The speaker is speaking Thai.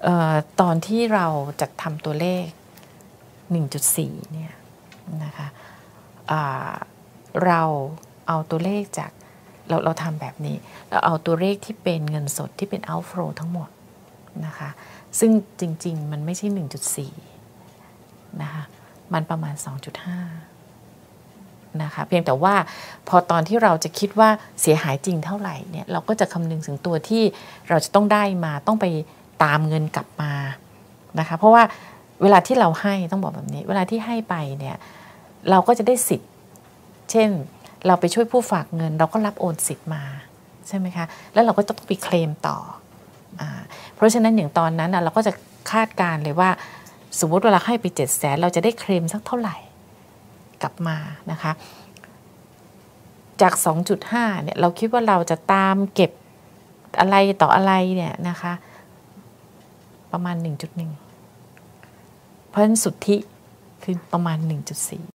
ตอนที่เราจัดทำตัวเลข 1.4 เนี่ยนะคะเราเอาตัวเลขจากเราทำแบบนี้เราเอาตัวเลขที่เป็นเงินสดที่เป็น outflow ทั้งหมดนะคะซึ่งจริงๆมันไม่ใช่ 1.4 นะคะมันประมาณ 2.5 นะคะเพียงแต่ว่าพอตอนที่เราจะคิดว่าเสียหายจริงเท่าไหร่เนี่ยเราก็จะคำนึงถึงตัวที่เราจะต้องได้มาต้องไปตามเงินกลับมานะคะเพราะว่าเวลาที่เราให้ต้องบอกแบบนี้เวลาที่ให้ไปเนี่ยเราก็จะได้สิทธิ์เช่นเราไปช่วยผู้ฝากเงินเราก็รับโอนสิทธิ์มาใช่ไหมคะแล้วเราก็ต้องไปเคลมต่อเพราะฉะนั้นอย่างตอนนั้นเราก็จะคาดการเลยว่าสมมติเวลาให้ไป700,000เราจะได้เคลมสักเท่าไหร่กลับมานะคะจาก 2.5 เนี่ยเราคิดว่าเราจะตามเก็บอะไรต่ออะไรเนี่ยนะคะประมาณ 1.1 เพราะฉะนั้นสุทธิคือประมาณ 1.4